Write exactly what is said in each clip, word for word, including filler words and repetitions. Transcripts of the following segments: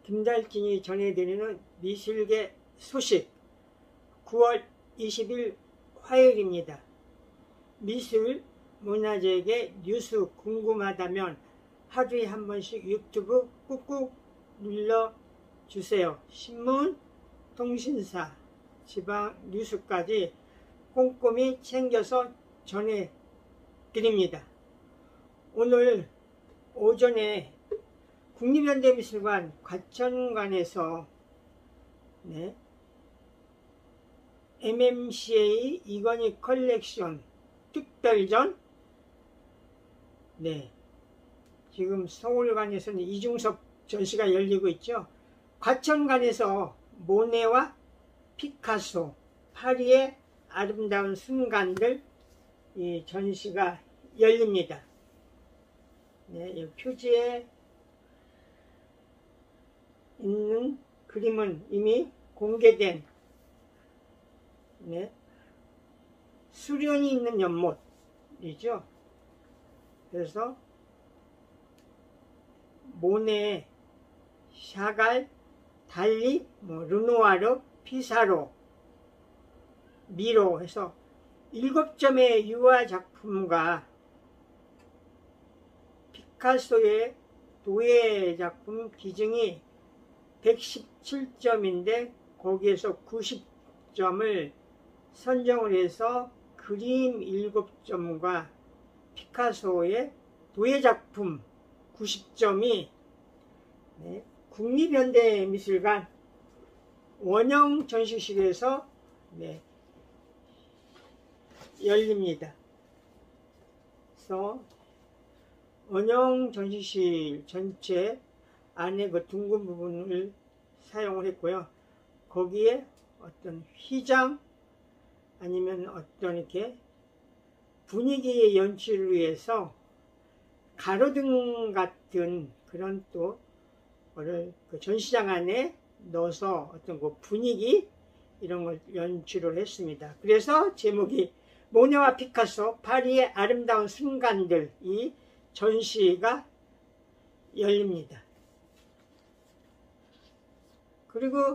김달진이 전해드리는 미술계 소식 구월 이십일 화요일입니다. 미술 문화재계 뉴스 궁금하다면 하루에 한 번씩 유튜브 꾹꾹 눌러주세요. 신문, 통신사, 지방 뉴스까지 꼼꼼히 챙겨서 전해드립니다. 오늘 오전에 국립현대미술관 과천관에서 네, 엠엠씨에이 이건희 컬렉션 특별전, 네, 지금 서울관에서는 이중섭 전시가 열리고 있죠. 과천관에서 모네와 피카소, 파리의 아름다운 순간들 이 전시가 열립니다. 네, 이 표지에 있는 그림은 이미 공개된 네, 수련이 있는 연못이죠. 그래서 모네, 샤갈, 달리, 뭐 르누아르, 피사로, 미로 해서 일곱 점의 유화 작품과 피카소의 도예 작품 기증이 백십칠 점인데 거기에서 구십 점을 선정을 해서 그림 일곱 점과 피카소의 도예 작품 구십 점이 네, 국립현대미술관 원형 전시실에서 네, 열립니다. 그래서 원형 전시실 전체 안에 그 둥근 부분을 사용을 했고요. 거기에 어떤 휘장 아니면 어떤 이렇게 분위기의 연출을 위해서 가로등 같은 그런 또 거를 그 전시장 안에 넣어서 어떤 그 분위기 이런 걸 연출을 했습니다. 그래서 제목이 모네와 피카소 파리의 아름다운 순간들 이 전시가 열립니다. 그리고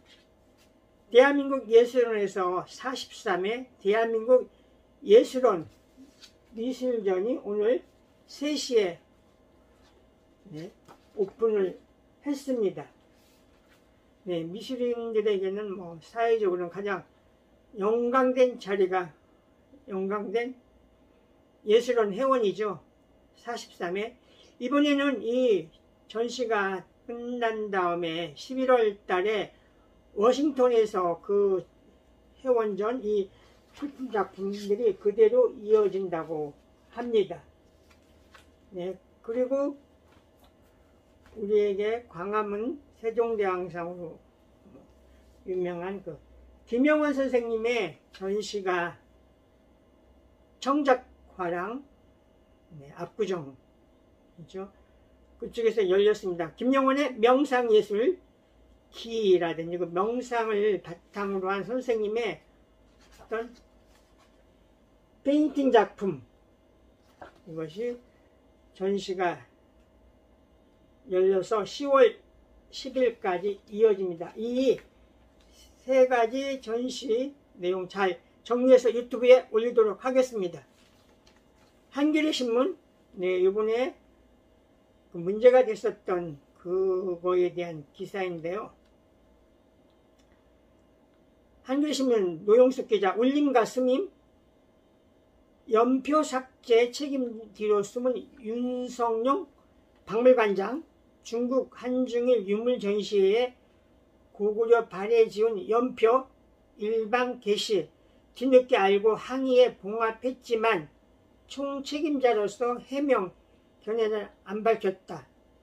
대한민국 예술원에서 사십삼 회 대한민국 예술원 미술전이 오늘 세 시에 네, 오픈을 했습니다. 네, 미술인들에게는 뭐 사회적으로는 가장 영광된 자리가 영광된 예술원 회원이죠. 사십삼 회 이번에는 이 전시가 끝난 다음에 십일월 달에 워싱턴에서 그 회원전 이 출품 작품들이 그대로 이어진다고 합니다. 네, 그리고 우리에게 광화문 세종대왕상으로 유명한 그 김영원 선생님의 전시가 청작화랑 네, 압구정이죠. 그쪽에서 열렸습니다. 김영원의 명상예술 기라든지 그 명상을 바탕으로 한 선생님의 어떤 페인팅 작품 이것이 전시가 열려서 시월 십일까지 이어집니다. 이 세 가지 전시 내용 잘 정리해서 유튜브에 올리도록 하겠습니다. 한겨레 신문, 네, 이번에 그 문제가 됐었던 그거에 대한 기사인데요. 한겨레 신문 노영숙 기자, 울림과 스밈, 연표 삭제 책임 뒤로 숨은 윤성용 박물관장, 중국 한중일 유물 전시회에 고구려 발해 지은 연표 일방 게시, 뒤늦게 알고 항의에 봉합했지만 총책임자로서 해명 견해는 안 밝혔다.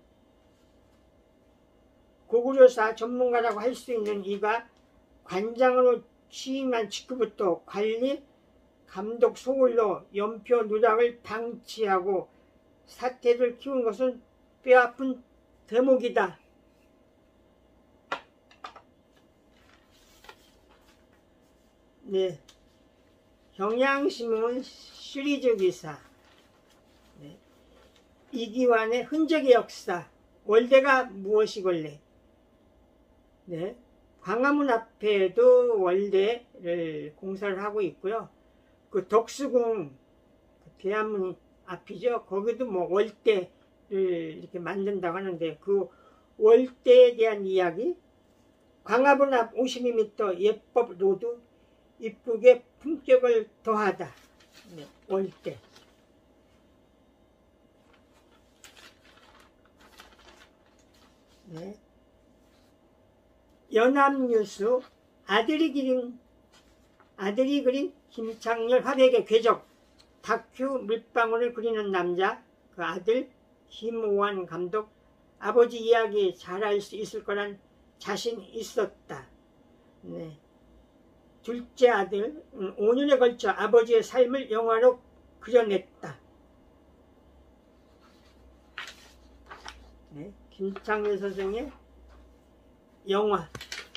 고구려사 전문가라고 할 수 있는 이가 관장으로 취임한 직후부터 관리, 감독 소홀로 연표 누락을 방치하고 사태를 키운 것은 뼈아픈 대목이다. 네, 경향신문 시리즈 기사, 네, 이기환의 흔적의 역사, 월대가 무엇이걸래, 네, 광화문 앞에도 월대를 공사를 하고 있고요. 그 덕수궁 대한문 앞이죠. 거기도 뭐 월대를 이렇게 만든다고 하는데, 그 월대에 대한 이야기, 광화문 앞 오십이 미터 예법 로드 이쁘게 품격을 더하다. 네, 월대. 네. 연합뉴스, 아들이 그린 아들이 그린 김창렬 화백의 궤적 다큐 물방울을 그리는 남자, 그 아들 김오환 감독, 아버지 이야기 잘할 수 있을 거란 자신이 있었다. 네. 둘째 아들, 오 년에 걸쳐 아버지의 삶을 영화로 그려냈다. 네. 김창렬 선생의 영화.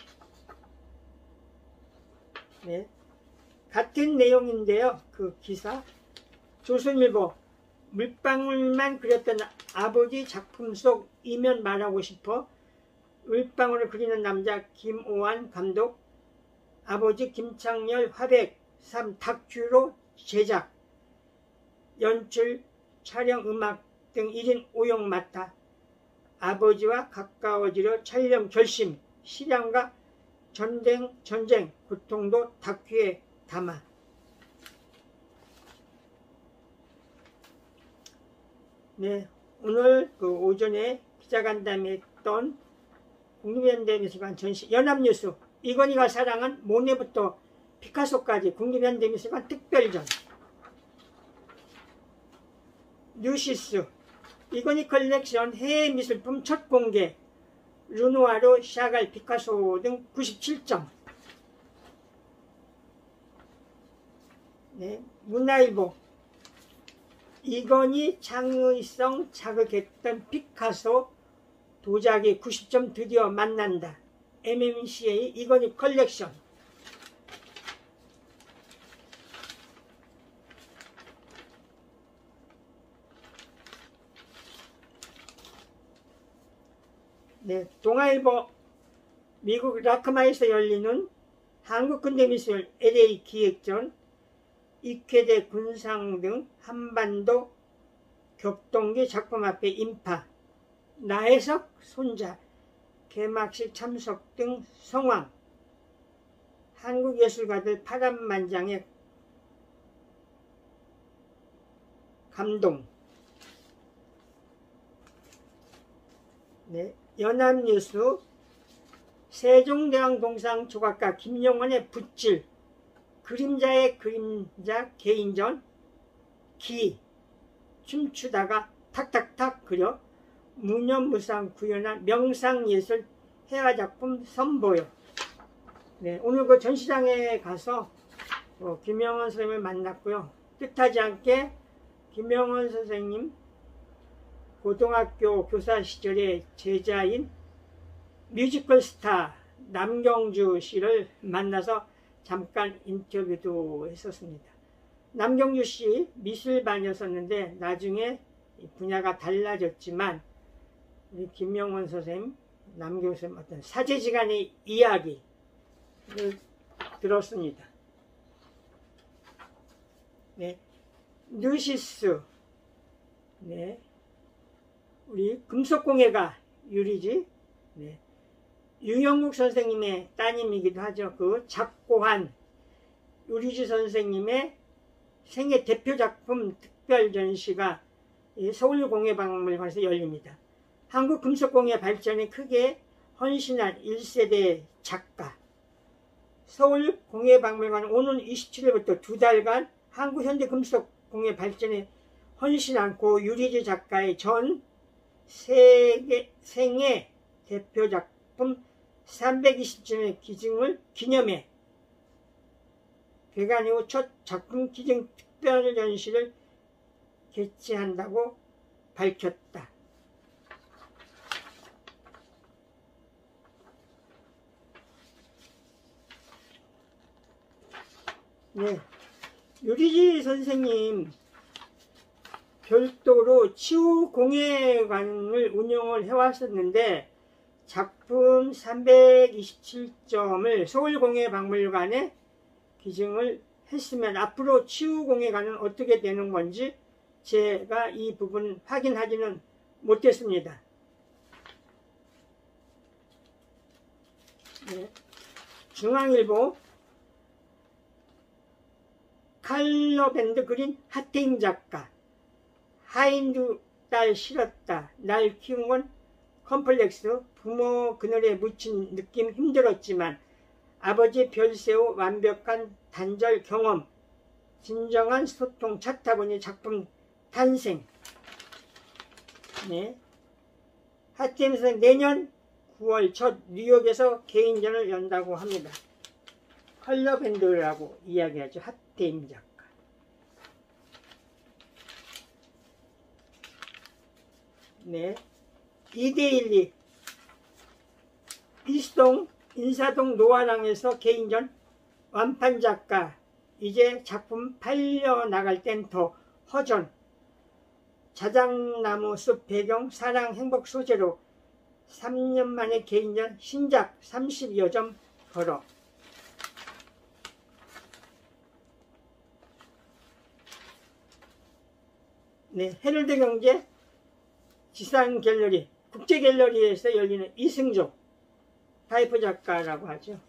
네. 같은 내용인데요. 그 기사, 조선일보, 물방울만 그렸던 아버지 작품 속 이면 말하고 싶어, 물방울을 그리는 남자 김오환 감독, 아버지 김창렬 화백 삼 다큐로 제작, 연출, 촬영, 음악 등 일 인 오 역 맡아 아버지와 가까워지려 촬영 결심, 실향과 전쟁, 전쟁 고통도 다큐에 담아. 네, 오늘 그 오전에 기자간담회 했던 국립현대미술관 전시, 연합뉴스, 이건희가 사랑한 모네부터 피카소까지 국립현대미술관 특별전. 뉴시스, 이건희 컬렉션 해외 미술품 첫 공개, 르누아르, 샤갈, 피카소 등 구십칠 점. 네, 문화일보, 이건희 창의성 자극했던 피카소 도자기 구십 점 드디어 만난다. 엠엠씨에이 이건희 컬렉션. 네, 동아일보, 미국 라크마에서 열리는 한국근대미술 엘에이 기획전, 이쾌대 군상 등 한반도 격동기 작품 앞에 인파, 나혜석 손자 개막식 참석 등 성황, 한국예술가들 파란만장의 감동. 네, 연합뉴스, 세종대왕 동상 조각가 김용원의 붓질, 그림자의 그림자 개인전, 기, 춤추다가 탁탁탁 그려 무념무상 구현한 명상예술 해화작품 선보여. 네, 오늘 그 전시장에 가서 어, 김영원 선생님을 만났고요. 뜻하지 않게 김영원 선생님 고등학교 교사 시절의 제자인 뮤지컬 스타 남경주 씨를 만나서 잠깐 인터뷰도 했었습니다. 남경주 씨 미술반이었었는데 나중에 분야가 달라졌지만 우리 김영원 선생님, 남경주 선생님 어떤 사제지간의 이야기를 들었습니다. 네, 뉴시스, 네, 우리 금속공예가 유리지, 네, 유영국 선생님의 따님이기도 하죠. 그 작고한 유리지 선생님의 생애 대표작품 특별 전시가 서울공예박물관에서 열립니다. 한국 금속공예 발전에 크게 헌신한 일 세대 작가. 서울공예박물관은 오는 이십칠 일부터 두 달간 한국 현대금속공예 발전에 헌신한 고 유리지 작가의 전 세계 생애 대표작품 삼백이십 주년의 기증을 기념해 개관 이후 첫 작품 기증 특별 전시를 개최한다고 밝혔다. 네, 유리지 선생님 별도로 치유공예관을 운영을 해왔었는데 작품 삼백이십칠 점을 서울공예박물관에 기증을 했으면 앞으로 치유공예관은 어떻게 되는 건지 제가 이 부분 확인하지는 못했습니다. 네. 중앙일보 칼러밴드 그린 하태임 작가. 하인두 딸 싫었다. 날 키운 건 컴플렉스. 부모 그늘에 묻힌 느낌 힘들었지만 아버지 별세우 완벽한 단절 경험. 진정한 소통 찾다 보니 작품 탄생. 네. 하태임 선생 내년 구월 첫 뉴욕에서 개인전을 연다고 합니다. 컬러밴드라고 이야기하죠. 하태임 작가. 네. 이데일리 이수동 인사동 노아랑에서 개인전 완판 작가. 이제 작품 팔려나갈 땐 더 허전. 자작나무 숲 배경 사랑 행복 소재로 삼 년 만에 개인전 신작 삼십여 점 걸어. 네, 헤럴드 경제 지상 갤러리 국제 갤러리에서 열리는 이승조 타이프 작가라고 하죠.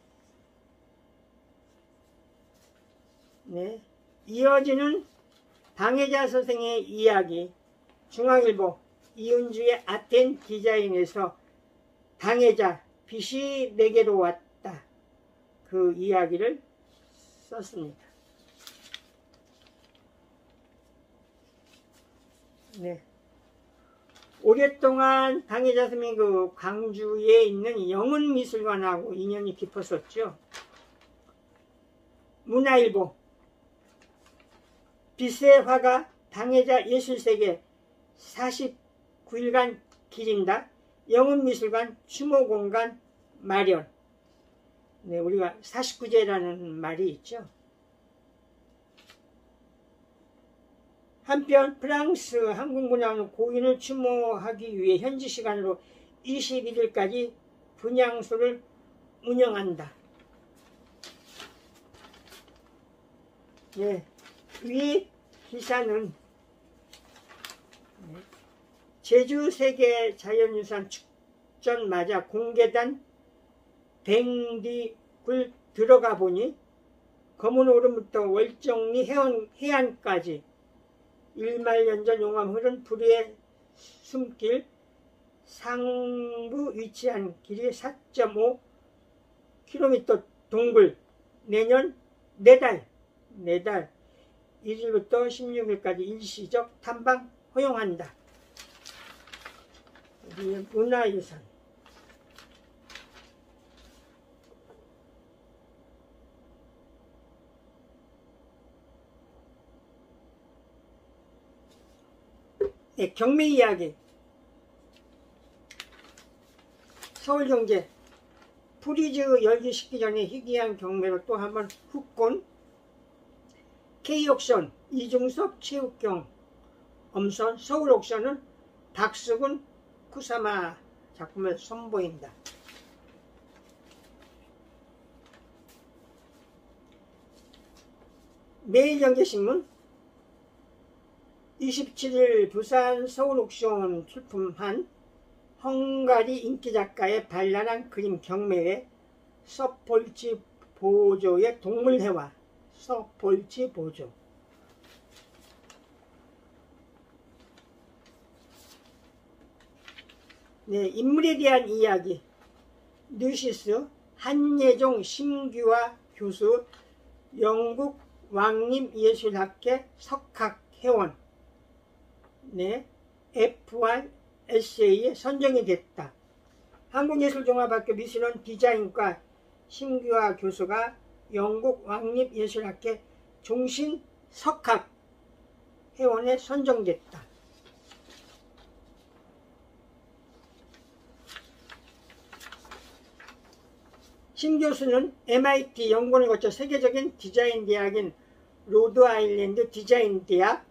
네, 이어지는 방해자 선생의 이야기. 중앙일보 이은주의 아텐 디자인에서 방해자 빛이 내게로 왔다. 그 이야기를 썼습니다. 네. 오랫동안 방해자 선생님이 그 광주에 있는 영훈미술관하고 인연이 깊었었죠. 문화일보 빛의 화가 방해자 예술세계 사십구 일간 기린다. 영훈미술관 추모공간 마련. 네, 우리가 사십구 제라는 말이 있죠. 한편 프랑스 한국문화원 고인을 추모하기 위해 현지 시간으로 이십일 일까지 분향소를 운영한다. 네, 위 기사는 제주세계자연유산 축전 맞아 공개단 뱅디굴 들어가 보니 검은 오름부터 월정리 해안, 해안까지 일말연전 용암 흐른 불의 숨길 상부 위치한 길이 사 점 오 킬로미터 동굴. 내년 네달 네달 일 일부터 십육 일까지 일시적 탐방 허용한다. 문화유산. 네, 경매 이야기. 서울경제 프리즈 열기식기 전에 희귀한 경매로 또 한번 후권. K옥션 이중섭 최욱경 엄선. 서울옥션은 박수근 쿠사마 작품을 선보인다. 매일경제신문 이십칠 일 부산 서울옥션 출품한 헝가리 인기작가의 발랄한 그림 경매회 서폴치 보조의 동물회화. 서폴치 보조. 네, 인물에 대한 이야기. 뉴시스 한예종 심규화 교수 영국 왕립예술학회 석학회원. 네, 에프알에스에이에 선정이 됐다. 한국예술종합학교 미술원 디자인과 심규화 교수가 영국 왕립예술학회 종신 석학 회원에 선정됐다. 심 교수는 엠아이티 연구원을 거쳐 세계적인 디자인 대학인 로드아일랜드 디자인 대학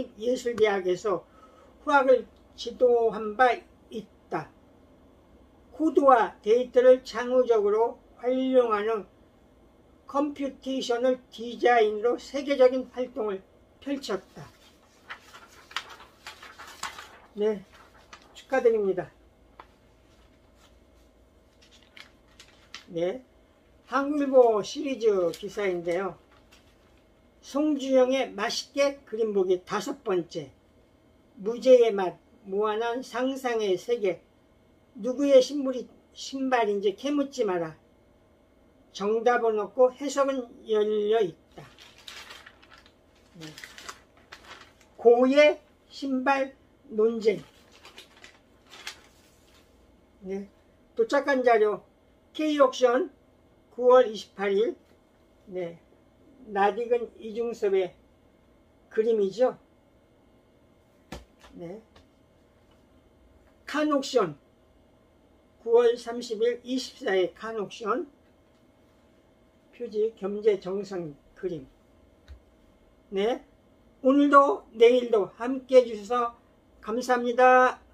왕립예술대학에서 후학을 지도한 바 있다. 코드와 데이터를 창의적으로 활용하는 컴퓨테이셔널 디자인으로 세계적인 활동을 펼쳤다. 네, 축하드립니다. 네, 한국일보 시리즈 기사인데요. 송주영의 맛있게 그림 보기 다섯 번째, 무제의 맛, 무한한 상상의 세계, 누구의 신물이, 신발인지 캐묻지 마라. 정답은 없고 해석은 열려 있다. 네. 고의 신발 논쟁. 네. 도착한 자료 K옥션 구월 이십팔일. 네. 낯익은 이중섭의 그림이죠. 네. 칸옥션 구월 삼십일 이십사일 칸옥션 표지 겸재정성 그림. 네. 오늘도 내일도 함께 해주셔서 감사합니다.